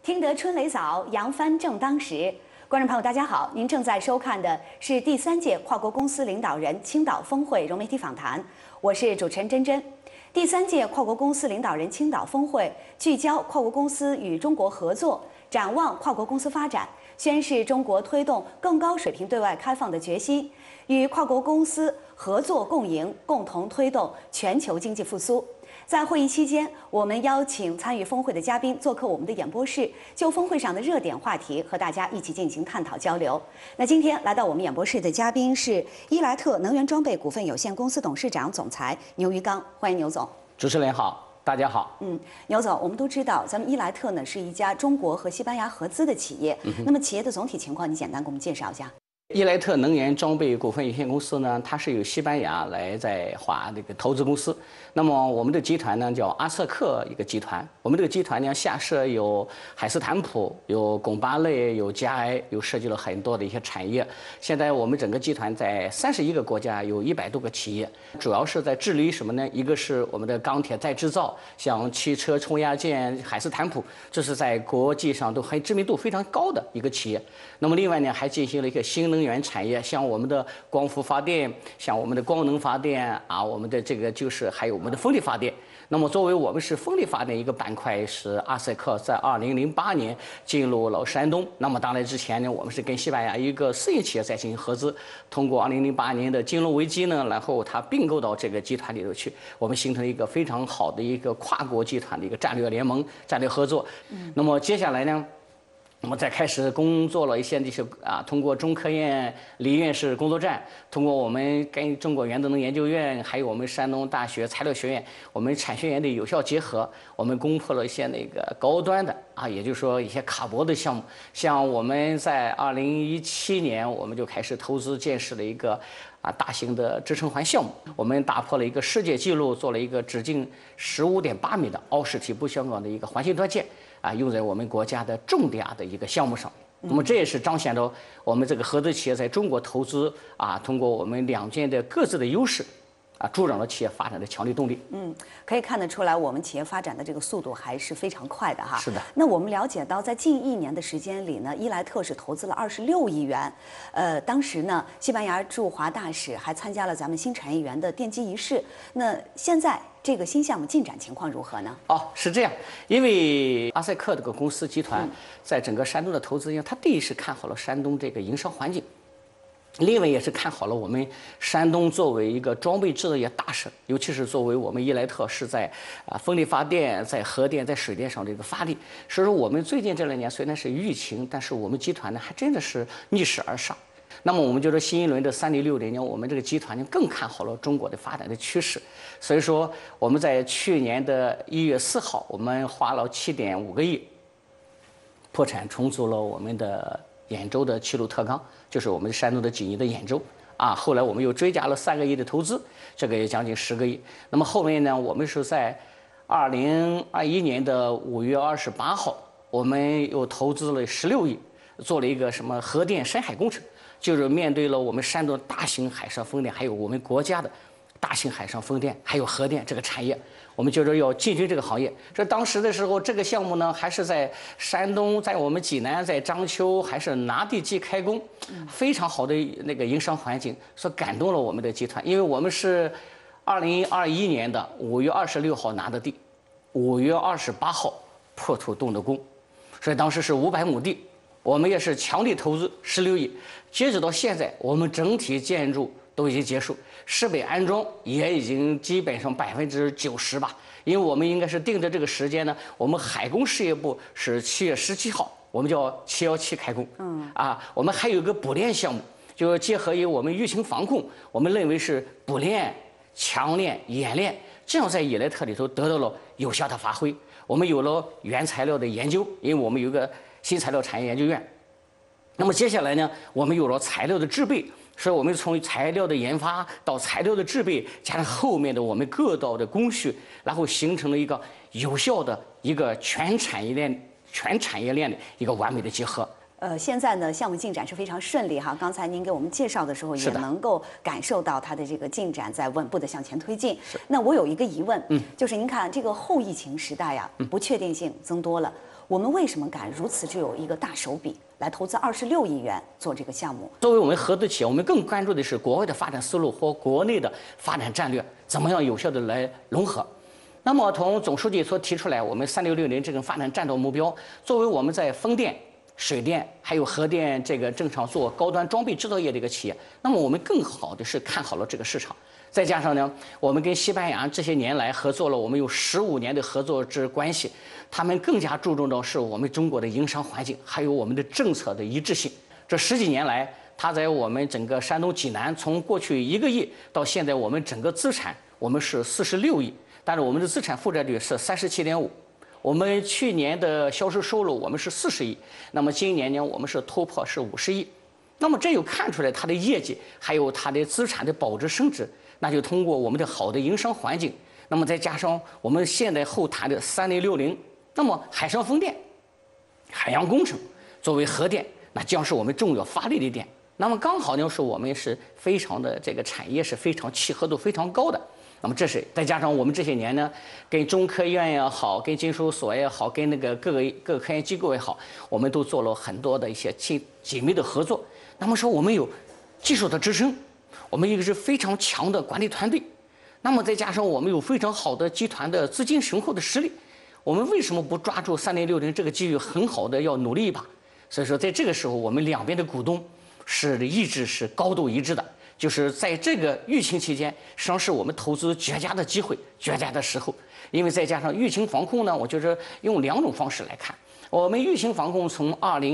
听得春雷扫，扬帆正当时。观众朋友，大家好，您正在收看的是第3届跨国公司领导人青岛峰会融媒体访谈，我是主持人珍珍。第3届跨国公司领导人青岛峰会聚焦跨国公司与中国合作，展望跨国公司发展，宣示中国推动更高水平对外开放的决心，与跨国公司合作共赢，共同推动全球经济复苏。在会议期间，我们邀请参与峰会的嘉宾做客我们的演播室，就峰会上的热点话题和大家一起进行探讨交流。那今天来到我们演播室的嘉宾是伊莱特能源装备股份有限公司董事长、总裁牛于刚，欢迎牛总。 主持人好，大家好。 牛总，我们都知道，咱们伊莱特呢是一家中国和西班牙合资的企业。那么企业的总体情况，你简单给我们介绍一下。 伊莱特能源装备股份有限公司呢，它是由西班牙来在华这个投资公司。那么我们的集团呢叫阿瑟克一个集团。我们这个集团呢下设有海斯坦普、有拱巴类、有嘉埃，有涉及了很多的一些产业。现在我们整个集团在31个国家有100多个企业，主要是在致力于什么呢？一个是我们的钢铁再制造，像汽车冲压件、海斯坦普，这是在国际上都很知名度非常高的一个企业。那么另外呢，还进行了一个新能源产业，像我们的光伏发电，像我们的光能发电啊，我们的这个就是还有我们的风力发电。那么作为我们是风力发电一个板块，是阿瑟克在2008年进入了山东。那么当然之前呢，我们是跟西班牙一个私营企业在进行合资，通过2008年的金融危机呢，然后它并购到这个集团里头去，我们形成了一个非常好的一个跨国集团的一个战略联盟、战略合作。那么接下来呢，我们再开始工作了一些这些通过中科院李院士工作站，通过我们跟中国原子能研究院，还有我们山东大学材料学院，我们产学研的有效结合，我们攻破了一些那个高端的也就是说一些卡脖的项目。像我们在2017年，我们就开始投资建设了一个大型的支撑环项目，我们打破了一个世界纪录，做了一个直径15.8米的凹式体不锈钢的一个环形断件。用在我们国家的重大的一个项目上，那么这也是彰显了我们这个合资企业在中国投资通过我们两间的各自的优势，助长了企业发展的强力动力。 可以看得出来，我们企业发展的这个速度还是非常快的哈。 是的。 那我们了解到，在近1年的时间里呢，伊莱特是投资了26亿元。当时呢，西班牙驻华大使还参加了咱们新产业园的奠基仪式。那现在这个新项目进展情况如何呢？ 是这样，因为阿塞克这个公司集团在整个山东的投资，因为它第一是看好了山东这个营商环境，另外也是看好了我们山东作为一个装备制造业大省，尤其是作为我们伊莱特是在风力发电、在核电、在水电上这个发力。所以说我们最近这2年虽然是疫情，但是我们集团呢还真的是逆势而上。那么我们觉得新一轮的3.6年，我们这个集团呢更看好了中国的发展的趋势。所以说我们在去年的1月4号，我们花了7.5个亿，破产重组了我们的兖州的齐鲁特钢，就是我们山东的锦衣的兖州后来我们又追加了3个亿的投资，这个也将近10个亿。那么后面呢，我们是在2021年的5月28号，我们又投资了16亿，做了一个什么核电深海工程，就是面对了我们山东大型海上风电，还有我们国家的大型海上风电，还有核电这个产业，我们就是要进军这个行业。这当时的时候，这个项目呢还是在山东，在我们济南，在章丘，还是拿地即开工，非常好的那个营商环境，所感动了我们的集团。因为我们是2021年的5月26号拿的地，5月28号破土动的工，所以当时是500亩地。我们也是强力投资16亿，截止到现在，我们整体建筑都已经结束，设备安装也已经基本上90%吧。因为我们应该是定的这个时间呢，我们海工事业部是7月17号，我们叫717开工。我们还有一个补练项目，就是结合于我们疫情防控，我们认为是补练、强练、演练，这样在伊莱特里头得到了有效的发挥。我们有了原材料的研究，因为我们有个新材料产业研究院。那么接下来呢，我们有了材料的制备，所以我们从材料的研发到材料的制备，加上后面的我们各道的工序，然后形成了一个有效的一个全产业链的一个完美的结合。 现在呢，项目进展是非常顺利哈。刚才您给我们介绍的时候，也能够感受到它的这个进展在稳步的向前推进。那我有一个疑问，就是您看这个后疫情时代呀，不确定性增多了。 我们为什么敢如此就有一个大手笔来投资26亿元做这个项目？ 作为我们合资企业，我们更关注的是国外的发展思路和国内的发展战略怎么样有效的来融合。那么从总书记所提出来，我们3660这个发展战略目标，作为我们在风电、水电还有核电这个正常做高端装备制造业的一个企业，那么我们更好的是看好了这个市场。再加上呢，我们跟西班牙这些年来合作了，我们有15年的合作之关系，他们更加注重的是我们中国的营商环境，还有我们的政策的一致性。这10几年来，他在我们整个山东济南，从过去1个亿到现在我们整个资产我们是46亿，但是我们的资产负债率是37.5%。我们去年的销售收入我们是40亿，那么今年呢我们是突破是50亿。那么这又看出来它的业绩还有它的资产的保值升值。那就通过我们的好的营商环境，那么再加上我们现在后谈的3060，那么海上风电、海洋工程作为核电，那将是我们重要发力的点。那么刚好呢，是我们是非常的这个产业是非常契合度非常高的。那么这是再加上我们这些年呢，跟中科院也好，跟金属所也好，跟那个各个科研机构也好，我们都做了很多的一些紧密的合作。那么说我们有技术的支撑。我们一个是非常强的管理团队，那么再加上我们有非常好的集团的资金雄厚的实力，我们为什么不抓住3060这个机遇，很好的要努力一把？所以说，在这个时候，我们两边的股东是意志是高度一致的，就是在这个疫情期间，实际上是我们投资绝佳的机会、绝佳的时候。因为再加上疫情防控呢，我觉得用2种方式来看，我们疫情防控从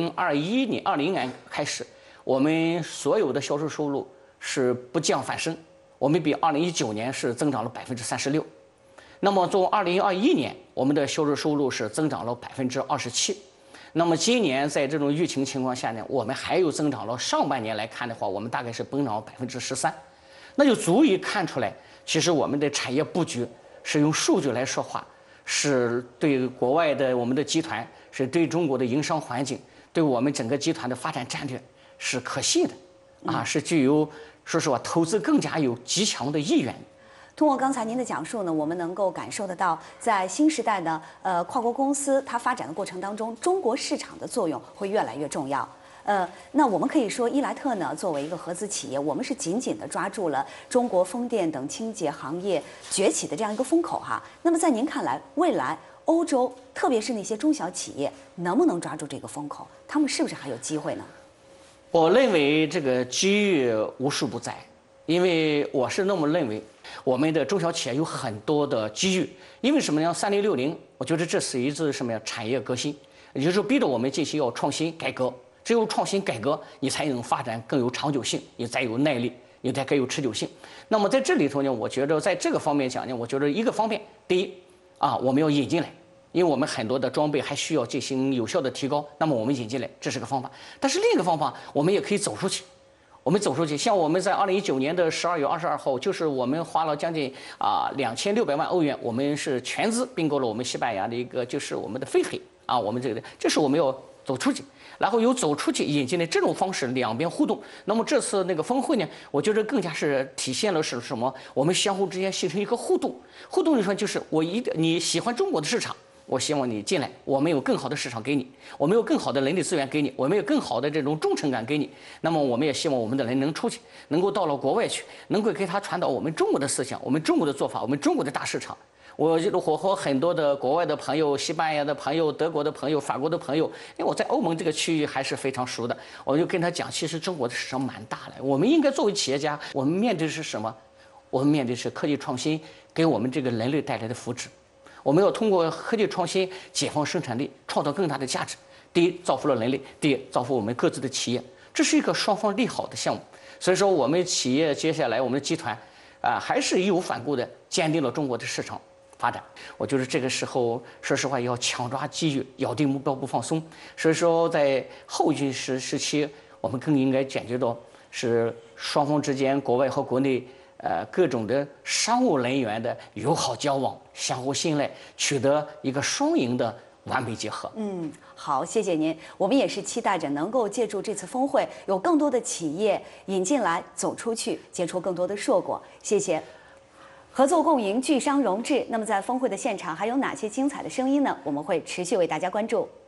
2020年开始，我们所有的销售收入是不降反升，我们比2019年是增长了36%。那么从2021年，我们的销售收入是增长了27%。那么今年在这种疫情情况下呢，我们还有增长了。上半年来看的话，我们大概是增长了13%，那就足以看出来，其实我们的产业布局是用数据来说话，是对国外的我们的集团，是对中国的营商环境，对我们整个集团的发展战略是可信的。是具有说实话投资更加有极强的意愿。 通过刚才您的讲述呢，我们能够感受得到，在新时代的跨国公司它发展的过程当中，中国市场的作用会越来越重要。那我们可以说，伊莱特呢作为一个合资企业，我们是紧紧地抓住了中国风电等清洁行业崛起的这样一个风口哈。那么在您看来，未来欧洲特别是那些中小企业能不能抓住这个风口？他们是不是还有机会呢？ 我认为这个机遇无处不在，因为我是那么认为，我们的中小企业有很多的机遇。因为什么呢？3060，我觉得这是一次什么呀？产业革新，也就是说逼着我们进行要创新改革。只有创新改革，你才能发展更有长久性，你才有耐力，你才更有持久性。那么在这里头呢，我觉得在这个方面讲呢，我觉得一个方面，第一我们要引进来。因为我们很多的装备还需要进行有效的提高，那么我们引进来，这是个方法。但是另一个方法，我们也可以走出去。我们走出去，像我们在2019年的12月22号，就是我们花了将近2600万欧元，我们是全资并购了我们西班牙的一个就是我们的飞黑我们这是我们要走出去，然后有走出去引进的这种方式，两边互动。那么这次那个峰会呢，我觉得更加是体现了是什么？我们相互之间形成一个互动。互动你说就是你喜欢中国的市场。我希望你进来，我们有更好的市场给你，我们有更好的人力资源给你，我们有更好的这种忠诚感给你。那么我们也希望我们的人能出去，能够到了国外去，能够给他传导我们中国的思想，我们中国的做法，我们中国的大市场。我和很多的国外的朋友，西班牙的朋友、德国的朋友、法国的朋友，因为我在欧盟这个区域还是非常熟的，我就跟他讲，其实中国的市场蛮大的，我们应该作为企业家，我们面对的是什么？我们面对的是科技创新给我们这个人类带来的福祉。我们要通过科技创新解放生产力，创造更大的价值。第一，造福了人类；第二，造福我们各自的企业。这是一个双方利好的项目。所以说，我们企业接下来我们的集团还是义无反顾地坚定了中国的市场发展。我觉得这个时候，说实话要抢抓机遇，咬定目标不放松。所以说，在后疫时期，我们更应该解决到是双方之间，国外和国内。各种的商务人员的友好交往，相互信赖，取得一个双赢的完美结合。 好，谢谢您。我们也是期待着能够借助这次峰会，有更多的企业引进来，走出去，结出更多的硕果。谢谢。合作共赢，聚商融智。那么在峰会的现场还有哪些精彩的声音呢？我们会持续为大家关注。